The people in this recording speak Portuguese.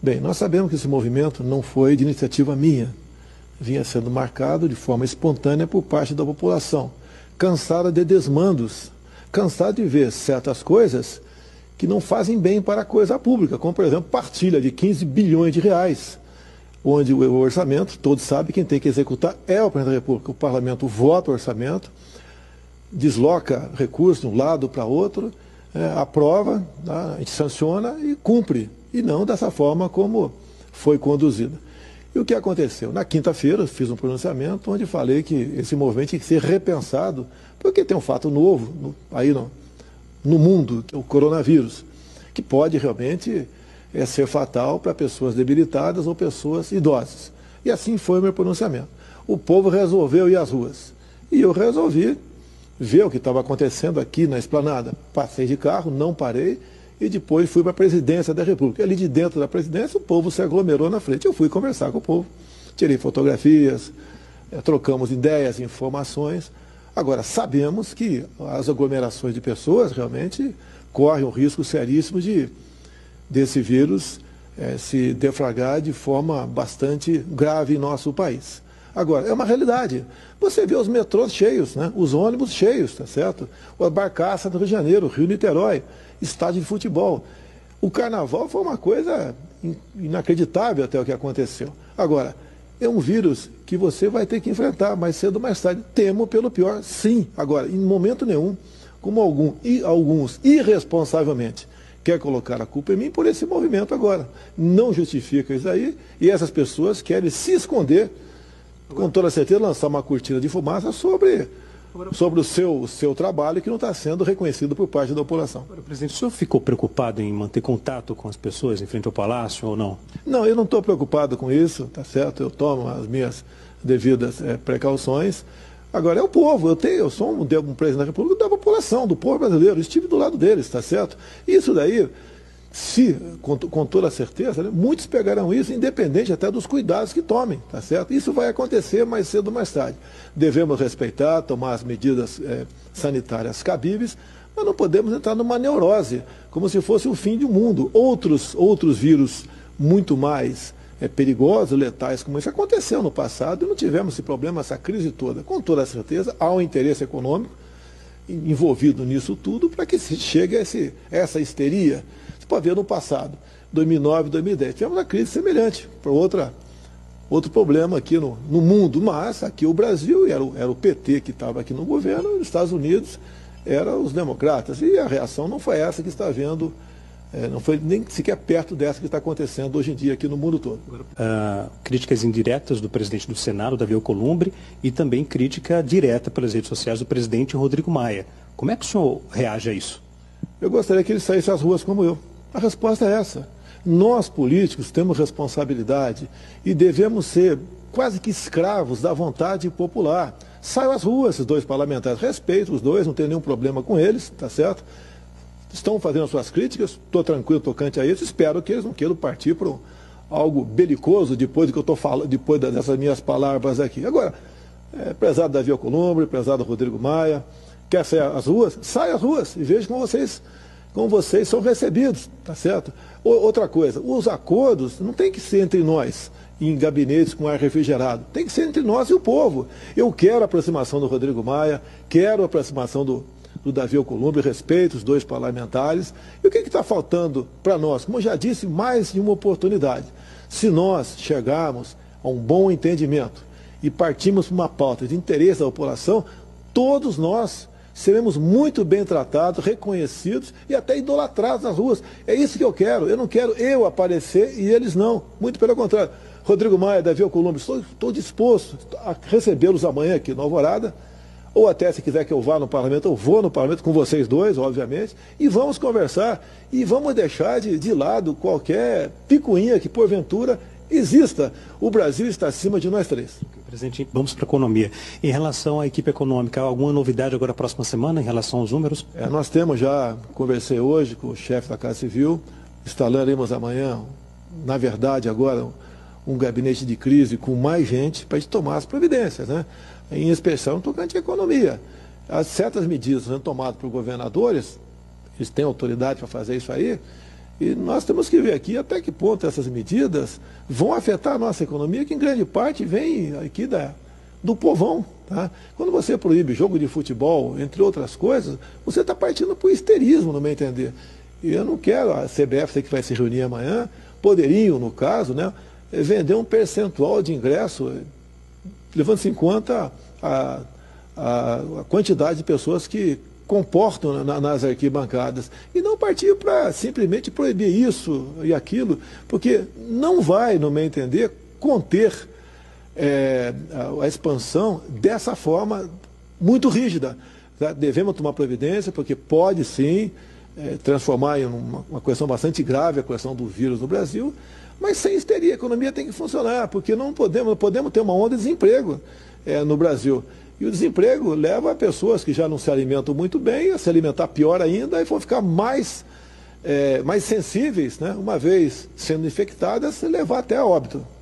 Bem, nós sabemos que esse movimento não foi de iniciativa minha. Vinha sendo marcado de forma espontânea por parte da população, cansada de desmandos, cansada de ver certas coisas que não fazem bem para a coisa pública, como, por exemplo, partilha de 15 bilhões de reais, onde o orçamento, todos sabem, quem tem que executar é o presidente da República. O parlamento vota o orçamento, desloca recursos de um lado para outro, aprova, a gente sanciona e cumpre, e não dessa forma como foi conduzida. E o que aconteceu? Na quinta-feira, eu fiz um pronunciamento onde falei que esse movimento tinha que ser repensado, porque tem um fato novo aí no mundo, que é o coronavírus, que pode realmente ser fatal para pessoas debilitadas ou pessoas idosas. E assim foi o meu pronunciamento. O povo resolveu ir às ruas. E eu resolvi ver o que estava acontecendo aqui na esplanada. Passei de carro, não parei, e depois fui para a presidência da República. Ali de dentro da presidência, o povo se aglomerou na frente. Eu fui conversar com o povo, tirei fotografias, trocamos ideias, informações. Agora, sabemos que as aglomerações de pessoas realmente correm um risco seríssimo desse vírus se deflagrar de forma bastante grave em nosso país. Agora, é uma realidade. Você vê os metrôs cheios, né? Os ônibus cheios, tá certo? A barcaça do Rio de Janeiro, Rio-Niterói, estádio de futebol. O carnaval foi uma coisa inacreditável até o que aconteceu. Agora, é um vírus que você vai ter que enfrentar mais cedo ou mais tarde. Temo pelo pior, sim. Agora, em momento nenhum, como alguns irresponsavelmente quer colocar a culpa em mim por esse movimento agora. Não justifica isso aí, e essas pessoas querem se esconder, com toda certeza, lançar uma cortina de fumaça sobre o seu trabalho que não está sendo reconhecido por parte da população. Agora, presidente, o senhor ficou preocupado em manter contato com as pessoas em frente ao Palácio ou não? Não, eu não estou preocupado com isso, tá certo? Eu tomo as minhas devidas precauções. Agora, é o povo, eu sou um presidente da República da população, do povo brasileiro, estive do lado deles, tá certo? Isso daí, com toda certeza, né, muitos pegarão isso, independente até dos cuidados que tomem, tá certo? Isso vai acontecer mais cedo ou mais tarde. Devemos respeitar, tomar as medidas sanitárias cabíveis, mas não podemos entrar numa neurose, como se fosse o fim do mundo. Outros vírus muito mais perigosos, letais, como isso aconteceu no passado, e não tivemos esse problema, essa crise toda. Com toda certeza, há um interesse econômico envolvido nisso tudo para que se chegue a essa histeria. Você pode ver no passado, 2009, 2010, tivemos uma crise semelhante, para outro problema aqui no mundo, mas aqui o Brasil era o PT que estava aqui no governo, e os Estados Unidos eram os democratas, e a reação não foi essa que está havendo, não foi nem sequer perto dessa que está acontecendo hoje em dia aqui no mundo todo. Críticas indiretas do presidente do Senado, Davi Alcolumbre, e também crítica direta pelas redes sociais do presidente Rodrigo Maia. Como é que o senhor reage a isso? Eu gostaria que ele saísse às ruas como eu. A resposta é essa. Nós, políticos, temos responsabilidade e devemos ser quase que escravos da vontade popular. Saiam às ruas esses dois parlamentares. Respeito os dois, não tenho nenhum problema com eles, tá certo? Estão fazendo as suas críticas, estou tranquilo tocante a isso, espero que eles não queiram partir para algo belicoso depois do que eu estou falando, depois dessas minhas palavras aqui. Agora, prezado Davi Alcolumbre, prezado Rodrigo Maia, quer sair às ruas? Saia às ruas e veja como vocês são recebidos, tá certo? Outra coisa, os acordos não tem que ser entre nós, em gabinetes com ar refrigerado, tem que ser entre nós e o povo. Eu quero a aproximação do Rodrigo Maia, quero a aproximação do Davi Alcolumbre, respeito os dois parlamentares. E o que está faltando para nós? Como eu já disse, mais de uma oportunidade. Se nós chegarmos a um bom entendimento e partirmos para uma pauta de interesse da população, todos nós seremos muito bem tratados, reconhecidos e até idolatrados nas ruas. É isso que eu quero. Eu não quero eu aparecer e eles não. Muito pelo contrário. Rodrigo Maia, Davi Alcolumbre, estou disposto a recebê-los amanhã aqui no Alvorada, ou até se quiser que eu vá no parlamento, eu vou no parlamento com vocês dois, obviamente, e vamos conversar e vamos deixar de lado qualquer picuinha que porventura exista. O Brasil está acima de nós três. Presidente, vamos para a economia. Em relação à equipe econômica, alguma novidade agora na próxima semana em relação aos números? Nós temos já, conversei hoje com o chefe da Casa Civil, instalaremos amanhã, na verdade agora, um gabinete de crise com mais gente para a gente tomar as providências, né? Em especial no tocante à economia. As certas medidas sendo tomadas por governadores, eles têm autoridade para fazer isso aí, E nós temos que ver aqui até que ponto essas medidas vão afetar a nossa economia, que em grande parte vem aqui do povão. Tá? Quando você proíbe jogo de futebol, entre outras coisas, você está partindo para o histerismo, no meu entender. E eu não quero, a CBF, sei que vai se reunir amanhã, poderiam, no caso, né, vender um percentual de ingresso, levando-se em conta a quantidade de pessoas que comportam nas arquibancadas, e não partir para simplesmente proibir isso e aquilo, porque não vai, no meu entender, conter a expansão dessa forma muito rígida. Tá? Devemos tomar providência, porque pode sim transformar em uma questão bastante grave a questão do vírus no Brasil, mas sem histeria, a economia tem que funcionar, porque não podemos ter uma onda de desemprego no Brasil. E o desemprego leva a pessoas que já não se alimentam muito bem a se alimentar pior ainda e vão ficar mais sensíveis, né? Uma vez sendo infectadas, levar até a óbito.